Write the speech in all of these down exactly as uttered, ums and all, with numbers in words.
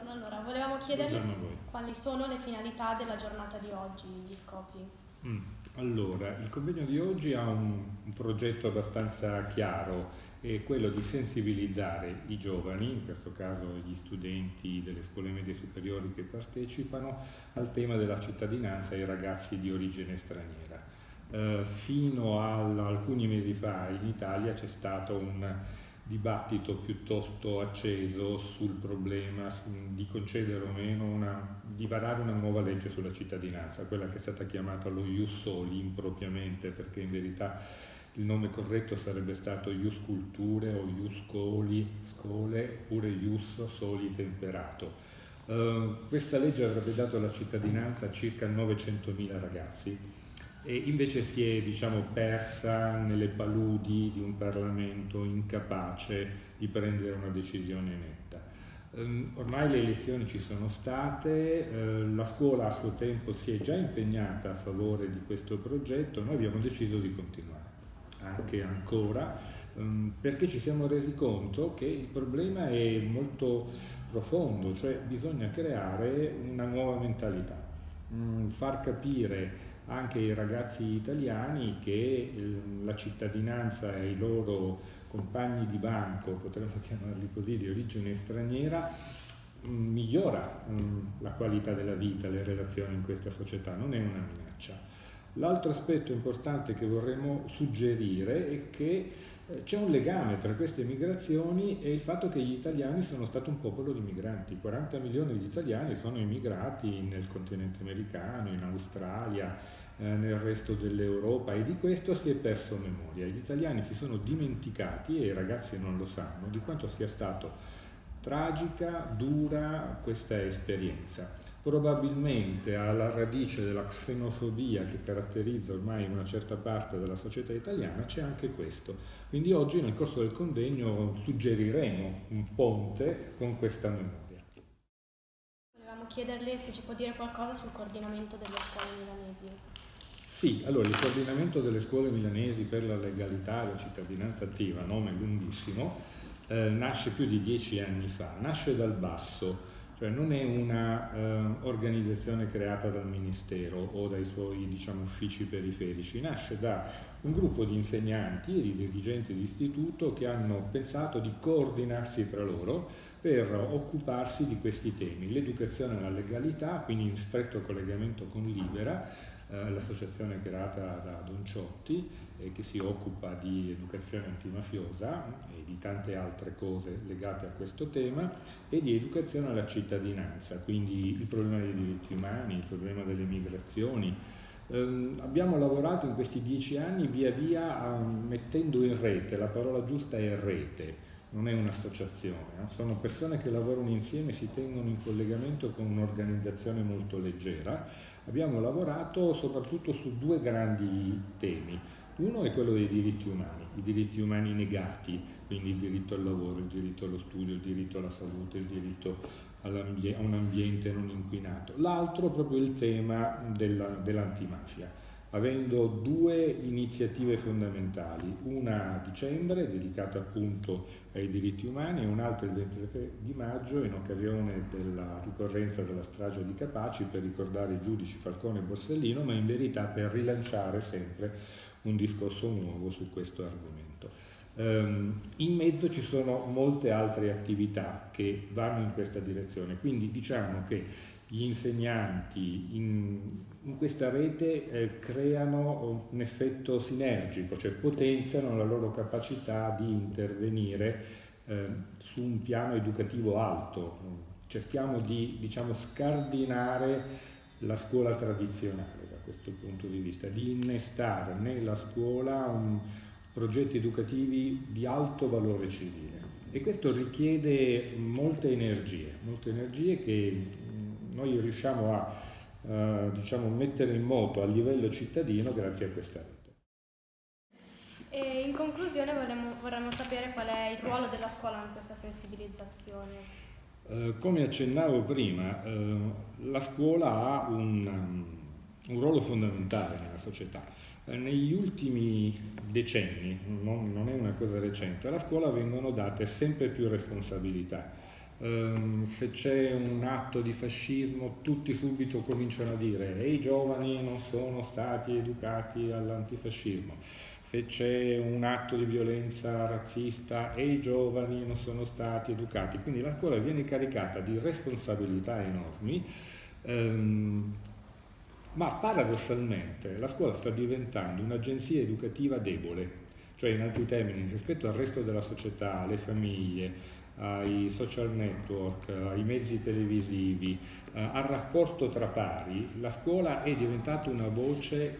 Buongiorno, allora volevamo chiederle quali sono le finalità della giornata di oggi, gli scopi. Mm. Allora, il convegno di oggi ha un, un progetto abbastanza chiaro, è quello di sensibilizzare i giovani, in questo caso gli studenti delle scuole medie superiori che partecipano, al tema della cittadinanza ai ragazzi di origine straniera. Eh, fino a alcuni mesi fa in Italia c'è stato un dibattito piuttosto acceso sul problema di concedere o meno una, di varare una nuova legge sulla cittadinanza, quella che è stata chiamata lo Ius Soli impropriamente, perché in verità il nome corretto sarebbe stato Ius Culture o Ius Scoli, Scole, oppure Ius Soli Temperato. Uh, questa legge avrebbe dato la cittadinanza a circa novecentomila ragazzi, e invece si è, diciamo, persa nelle paludi di un Parlamento incapace di prendere una decisione netta. Um, ormai le elezioni ci sono state, uh, la scuola a suo tempo si è già impegnata a favore di questo progetto, noi abbiamo deciso di continuare, anche ancora, um, perché ci siamo resi conto che il problema è molto profondo, cioè bisogna creare una nuova mentalità, um, far capire anche ai ragazzi italiani che la cittadinanza e i loro compagni di banco, potremmo chiamarli così, di origine straniera, migliora la qualità della vita, le relazioni in questa società, non è una minaccia. L'altro aspetto importante che vorremmo suggerire è che c'è un legame tra queste migrazioni e il fatto che gli italiani sono stati un popolo di migranti. quaranta milioni di italiani sono immigrati nel continente americano, in Australia, eh, nel resto dell'Europa, e di questo si è perso memoria. Gli italiani si sono dimenticati, e i ragazzi non lo sanno, di quanto sia stato tragica, dura questa esperienza. Probabilmente alla radice della xenofobia che caratterizza ormai una certa parte della società italiana c'è anche questo. Quindi oggi nel corso del convegno suggeriremo un ponte con questa memoria. Volevamo chiederle se ci può dire qualcosa sul coordinamento delle scuole milanesi. Sì, allora il coordinamento delle scuole milanesi per la legalità e la cittadinanza attiva, nome lunghissimo, eh, nasce più di dieci anni fa, nasce dal basso. Cioè non è una eh, organizzazione creata dal Ministero o dai suoi, diciamo, uffici periferici, nasce da un gruppo di insegnanti e di dirigenti di istituto che hanno pensato di coordinarsi tra loro per occuparsi di questi temi: l'educazione alla legalità, quindi in stretto collegamento con Libera, eh, l'associazione creata da Don Ciotti, eh, che si occupa di educazione antimafiosa e di tante altre cose legate a questo tema, e di educazione alla cittadinanza, quindi il problema dei diritti umani, il problema delle migrazioni. Eh, abbiamo lavorato in questi dieci anni via via a, mettendo in rete, la parola giusta è rete, non è un'associazione, no? Sono persone che lavorano insieme, si tengono in collegamento con un'organizzazione molto leggera. Abbiamo lavorato soprattutto su due grandi temi. Uno è quello dei diritti umani, i diritti umani negati, quindi il diritto al lavoro, il diritto allo studio, il diritto alla salute, il diritto a un ambiente non inquinato. L'altro proprio il tema dell'antimafia, avendo due iniziative fondamentali, una a dicembre dedicata appunto ai diritti umani e un'altra il ventitré di maggio in occasione della ricorrenza della strage di Capaci, per ricordare i giudici Falcone e Borsellino, ma in verità per rilanciare sempre un discorso nuovo su questo argomento. Um, in mezzo ci sono molte altre attività che vanno in questa direzione, quindi diciamo che gli insegnanti in, in questa rete eh, creano un effetto sinergico, cioè potenziano la loro capacità di intervenire eh, su un piano educativo alto. Cerchiamo di, diciamo, scardinare la scuola tradizionale da questo punto di vista, di innestare nella scuola un, progetti educativi di alto valore civile, e questo richiede molte energie, molte energie che noi riusciamo a uh, diciamo, mettere in moto a livello cittadino grazie a questa rete. E in conclusione vorremmo, vorremmo sapere qual è il ruolo della scuola in questa sensibilizzazione. Uh, come accennavo prima, uh, la scuola ha un, um, un ruolo fondamentale nella società. Uh, negli ultimi decenni, non, non è una cosa recente, alla scuola vengono date sempre più responsabilità. Um, se c'è un atto di fascismo tutti subito cominciano a dire e i giovani non sono stati educati all'antifascismo, se c'è un atto di violenza razzista e i giovani non sono stati educati, quindi la scuola viene caricata di responsabilità enormi, um, ma paradossalmente la scuola sta diventando un'agenzia educativa debole, cioè in altri termini rispetto al resto della società, alle famiglie, ai social network, ai mezzi televisivi, eh, al rapporto tra pari, la scuola è diventata una voce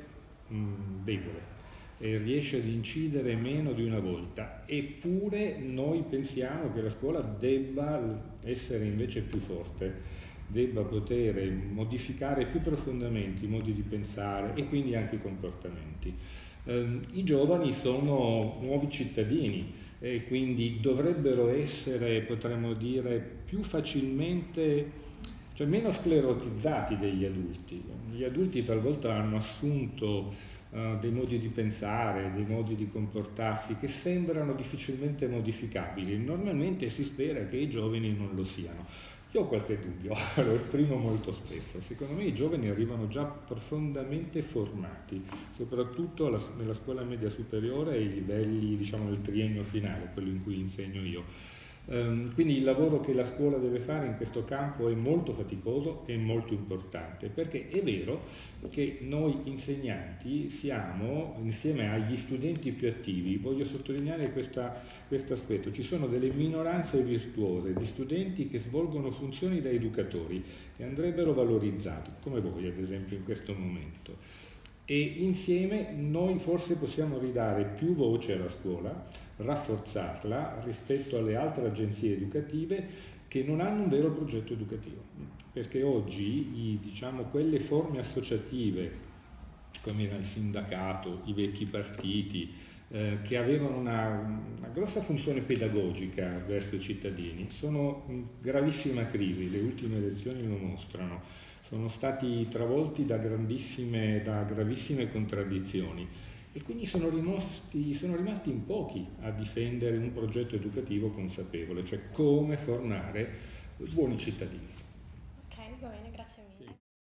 mh, debole e riesce ad incidere meno di una volta, eppure noi pensiamo che la scuola debba essere invece più forte, debba poter modificare più profondamente i modi di pensare e quindi anche i comportamenti. Eh, I giovani sono nuovi cittadini e quindi dovrebbero essere, potremmo dire, più facilmente, cioè meno sclerotizzati degli adulti. Gli adulti talvolta hanno assunto uh, dei modi di pensare, dei modi di comportarsi che sembrano difficilmente modificabili. Normalmente si spera che i giovani non lo siano. Io ho qualche dubbio, lo esprimo molto spesso. Secondo me i giovani arrivano già profondamente formati, soprattutto alla, nella scuola media superiore e ai livelli, diciamo, del triennio finale, quello in cui insegno io. Um, quindi il lavoro che la scuola deve fare in questo campo è molto faticoso e molto importante, perché è vero che noi insegnanti siamo, insieme agli studenti più attivi, voglio sottolineare questo aspetto, ci sono delle minoranze virtuose di studenti che svolgono funzioni da educatori e andrebbero valorizzati, come voi ad esempio in questo momento. E insieme noi forse possiamo ridare più voce alla scuola, rafforzarla rispetto alle altre agenzie educative che non hanno un vero progetto educativo, perché oggi i, diciamo, quelle forme associative come era il sindacato, i vecchi partiti eh, che avevano una, una grossa funzione pedagogica verso i cittadini sono in gravissima crisi, le ultime elezioni lo mostrano, sono stati travolti da grandissime, da gravissime contraddizioni. E quindi sono rimasti, sono rimasti in pochi a difendere un progetto educativo consapevole, cioè come formare buoni cittadini.